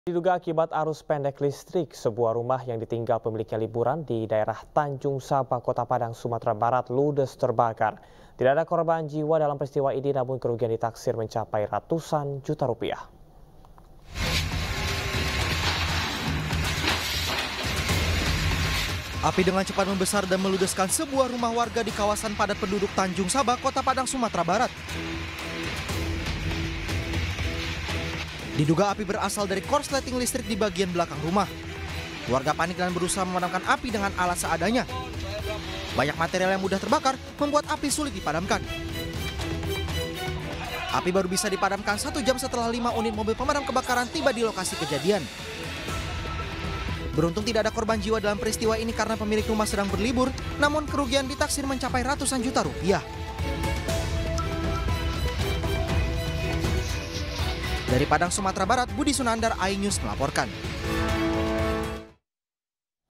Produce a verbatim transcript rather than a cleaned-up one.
Diduga akibat arus pendek listrik, sebuah rumah yang ditinggal pemiliknya liburan di daerah Tanjung Sabah, Kota Padang, Sumatera Barat ludes terbakar. Tidak ada korban jiwa dalam peristiwa ini, namun kerugian ditaksir mencapai ratusan juta rupiah. Api dengan cepat membesar dan meludeskan sebuah rumah warga di kawasan padat penduduk Tanjung Sabah, Kota Padang, Sumatera Barat. Diduga api berasal dari korsleting listrik di bagian belakang rumah. Warga panik dan berusaha memadamkan api dengan alat seadanya. Banyak material yang mudah terbakar membuat api sulit dipadamkan. Api baru bisa dipadamkan satu jam setelah lima unit mobil pemadam kebakaran tiba di lokasi kejadian. Beruntung tidak ada korban jiwa dalam peristiwa ini karena pemilik rumah sedang berlibur, namun kerugian ditaksir mencapai ratusan juta rupiah. Dari Padang, Sumatera Barat, Budi Sunandar, iNews melaporkan.